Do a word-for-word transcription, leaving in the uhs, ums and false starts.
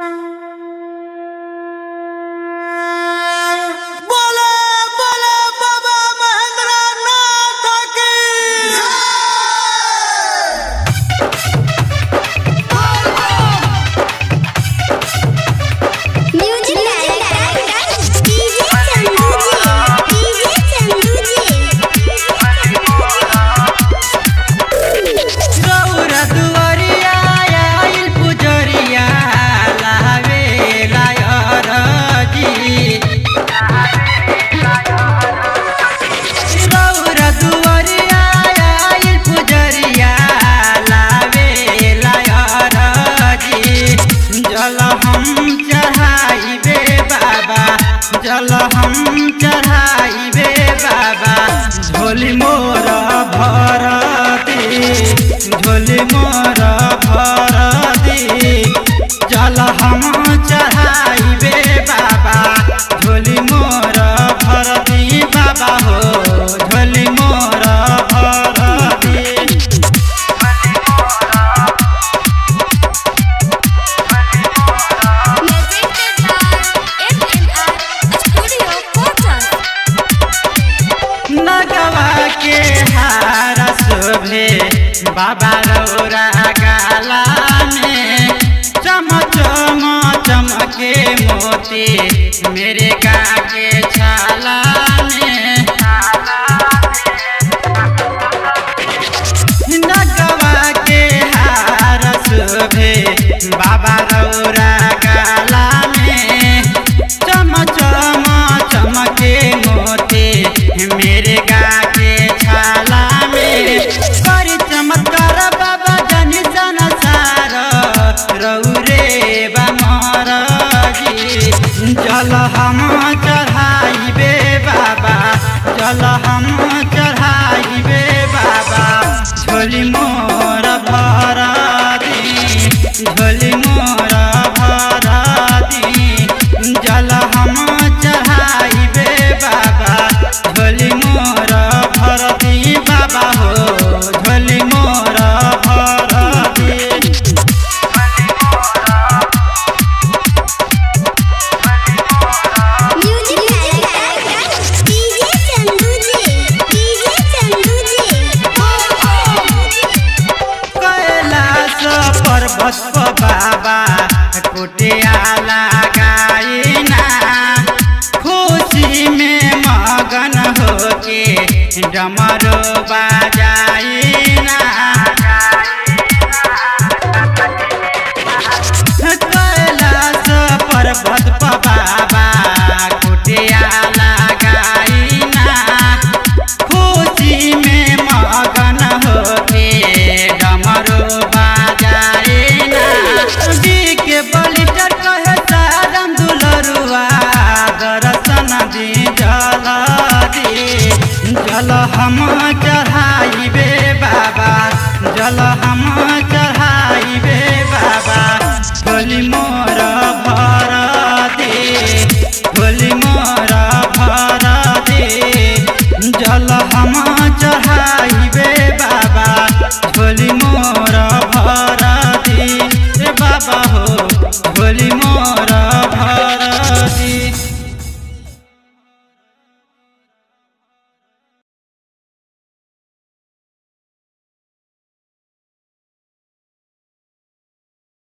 जल हम चढ़ाइबे बाबा झोली मोर भरती झोली मोर भरती जल हम चढ़ाइबे बाबा झोली मोर भरती बाबा हो झोली मोर भरती। नगवा के हारा शोभे बाबा रौरा गाला में चम चम चमके मोती मेरे गा के छाला में। नगवा के हारा शोभे बाबा रौरा गाला में चम चम चमके मोती मेरे गा के छाला में। करी चमत्कार बाबा जनी संसार रौरे बमर जी जल हम चढ़ाइबे बाबा जल हम चढ़ाइबे बाबा झोली मोर भरती झोली मोर भरती जल हम चढ़ाइबे बाबा झोली मोर भरती बाबा हो झोली मोर भरती। कैलाश पर्वत बाबा कुटिया लगाइना खुशी में मगन होके डमरू बजाइना। कैलाश पर्वत बाबा कुटिया लगाइना खुशी में मगन होके डमरू बजाइना। दी के बलिटर कहे सारन दुलरुआ दर्शन दी जल दी जल हम चढ़ाइबे बाबा जल हम चढ़ाइबे बाबा झोली मोर भरती झोली मोर भरती जल हम चढ़ाइबे बाबा झोली मोर भरती बाबा हो।